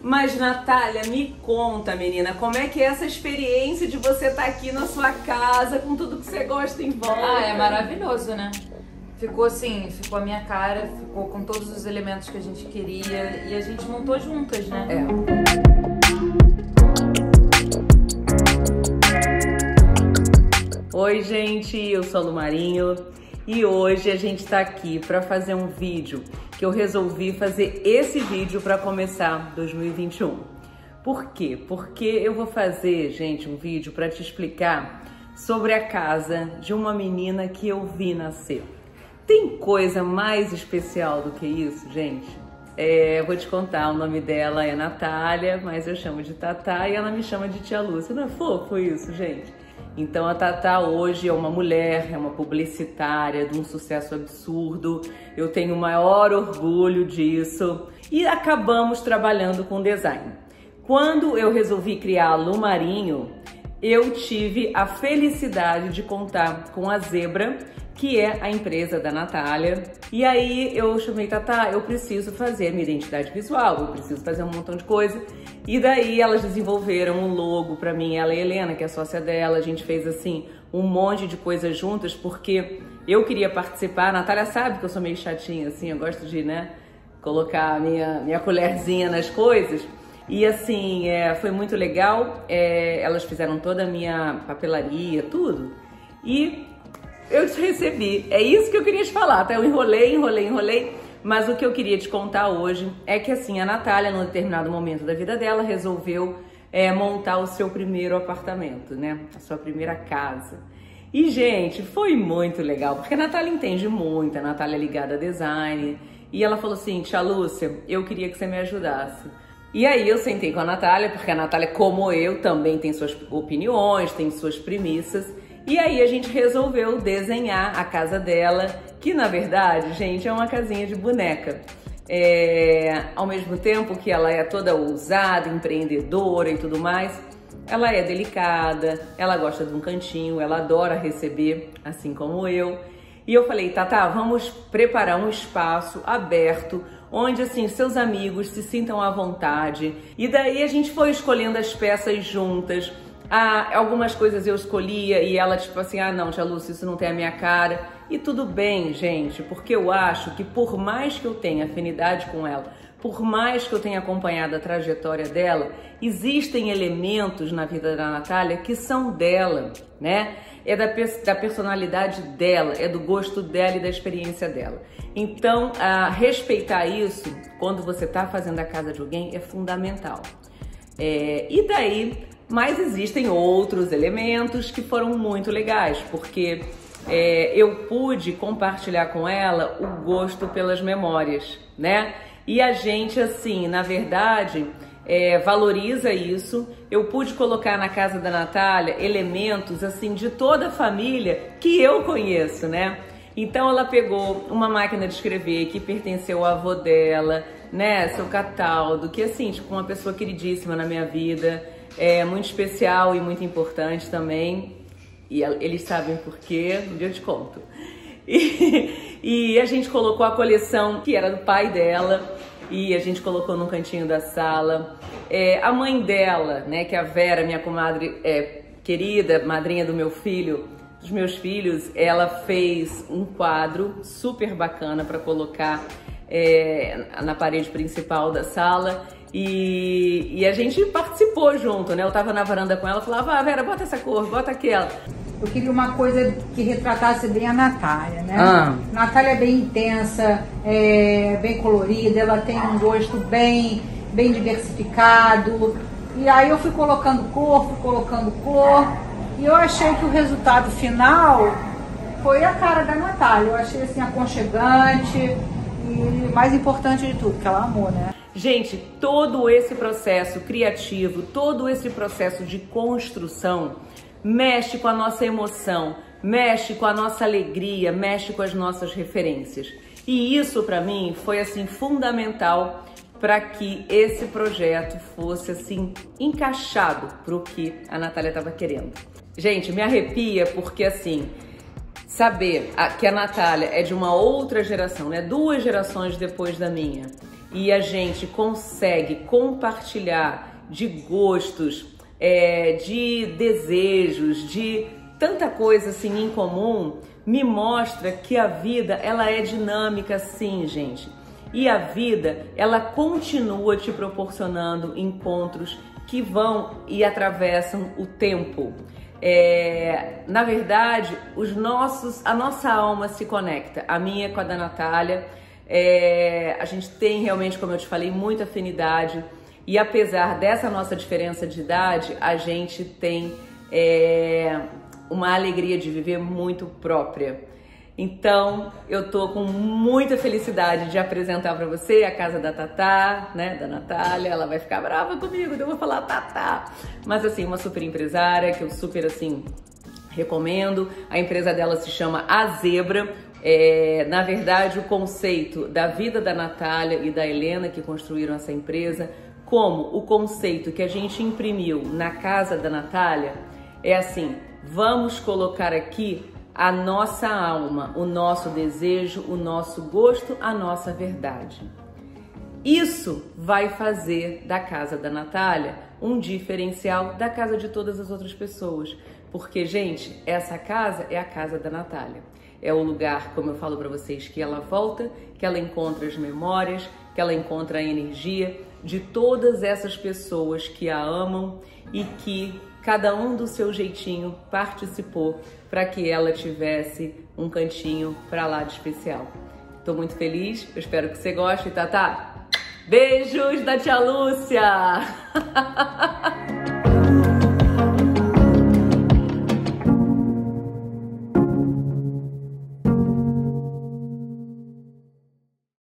Mas, Natália, me conta, menina, como é que é essa experiência de você estar aqui na sua casa, com tudo que você gosta em volta? Ah, é maravilhoso, né? Ficou assim, ficou a minha cara, ficou com todos os elementos que a gente queria e a gente montou juntas, né? Oi, gente, eu sou a Lu Marinho e hoje a gente tá aqui para fazer um vídeo que eu resolvi fazer esse vídeo para começar 2021. Por quê? Porque eu vou fazer, gente, um vídeo para te explicar sobre a casa de uma menina que eu vi nascer. Tem coisa mais especial do que isso, gente? Eu vou te contar, o nome dela é Natália, mas eu chamo de Tatá e ela me chama de Tia Lúcia. Não é fofo isso, gente? Então a Tatá hoje é uma mulher, é uma publicitária de um sucesso absurdo. Eu tenho o maior orgulho disso e acabamos trabalhando com design. Quando eu resolvi criar a Lu Marinho, eu tive a felicidade de contar com a Zebra, que é a empresa da Natália. E aí eu chamei Tatá, eu preciso fazer minha identidade visual, eu preciso fazer um montão de coisa. E daí elas desenvolveram um logo pra mim, ela e a Helena, que é a sócia dela, a gente fez assim um monte de coisas juntas, porque eu queria participar. A Natália sabe que eu sou meio chatinha, assim, eu gosto de, né, colocar a minha colherzinha nas coisas. E assim, foi muito legal, elas fizeram toda a minha papelaria, tudo. E eu te recebi, é isso que eu queria te falar, tá? Eu enrolei, mas o que eu queria te contar hoje é que assim, a Natália, num determinado momento da vida dela, resolveu montar o seu primeiro apartamento, né? A sua primeira casa. E, gente, foi muito legal, porque a Natália entende muito, a Natália é ligada a design, e ela falou assim, Tia Lúcia, eu queria que você me ajudasse. E aí eu sentei com a Natália, porque a Natália, como eu, também tem suas opiniões, tem suas premissas, e aí a gente resolveu desenhar a casa dela, que na verdade, gente, é uma casinha de boneca. Ao mesmo tempo que ela é toda ousada, empreendedora e tudo mais, ela é delicada, ela gosta de um cantinho, ela adora receber, assim como eu. E eu falei, Tatá, vamos preparar um espaço aberto, onde assim seus amigos se sintam à vontade. E daí a gente foi escolhendo as peças juntas. Algumas coisas eu escolhia e ela tipo assim, não, Tia Lúcia, isso não tem a minha cara. E tudo bem, gente, porque eu acho que por mais que eu tenha afinidade com ela, por mais que eu tenha acompanhado a trajetória dela, existem elementos na vida da Natália que são dela, né? É da personalidade dela, é do gosto dela e da experiência dela. Então, respeitar isso, quando você está fazendo a casa de alguém, é fundamental. E daí, mas existem outros elementos que foram muito legais, porque eu pude compartilhar com ela o gosto pelas memórias, né? E a gente, assim, na verdade, valoriza isso. Eu pude colocar na casa da Natália elementos, assim, de toda a família que eu conheço, né? Então ela pegou uma máquina de escrever que pertenceu ao avô dela, né? Seu Cataldo, que assim, tipo, uma pessoa queridíssima na minha vida, muito especial e muito importante também. E eles sabem por quê, um dia eu te conto. E a gente colocou a coleção que era do pai dela e a gente colocou num cantinho da sala. A mãe dela, né, que é a Vera, minha comadre querida, madrinha do meu filho, dos meus filhos, ela fez um quadro super bacana para colocar na parede principal da sala. E a gente participou junto, né? Eu tava na varanda com ela, falava, Vera, bota essa cor, bota aquela. Eu queria uma coisa que retratasse bem a Natália, né? Natália é bem intensa, bem colorida, ela tem um gosto bem diversificado. E aí eu fui colocando cor, e eu achei que o resultado final foi a cara da Natália. Eu achei assim aconchegante e mais importante de tudo, que ela amou, né? Gente, todo esse processo criativo, todo esse processo de construção mexe com a nossa emoção, mexe com a nossa alegria, mexe com as nossas referências. E isso para mim foi assim fundamental para que esse projeto fosse assim encaixado para o que a Natália estava querendo. Gente, me arrepia porque assim, saber que a Natália é de uma outra geração, né? 2 gerações depois da minha. e a gente consegue compartilhar de gostos, de desejos, de tanta coisa assim em comum, me mostra que a vida ela é dinâmica sim, gente. E a vida ela continua te proporcionando encontros que vão e atravessam o tempo. Na verdade, a nossa alma se conecta, a minha com a da Natália. A gente tem realmente, como eu te falei, muita afinidade, e apesar dessa nossa diferença de idade, a gente tem uma alegria de viver muito própria. Então, eu tô com muita felicidade de apresentar para você a casa da Tatá, né, da Natália. Ela vai ficar brava comigo, eu vou falar Tatá. Mas assim, uma super empresária que eu super assim recomendo. A empresa dela se chama A Zebra. Na verdade, o conceito da vida da Natália e da Helena que construíram essa empresa, como o conceito que a gente imprimiu na casa da Natália, é assim: vamos colocar aqui a nossa alma, o nosso desejo, o nosso gosto, a nossa verdade. Isso vai fazer da casa da Natália um diferencial da casa de todas as outras pessoas. Porque, gente, essa casa é a casa da Natália. É o lugar, como eu falo para vocês, que ela volta, que ela encontra as memórias, que ela encontra a energia de todas essas pessoas que a amam e que cada um do seu jeitinho participou para que ela tivesse um cantinho para lá de especial. Estou muito feliz, eu espero que você goste, Tatá. Beijos da tia Lúcia!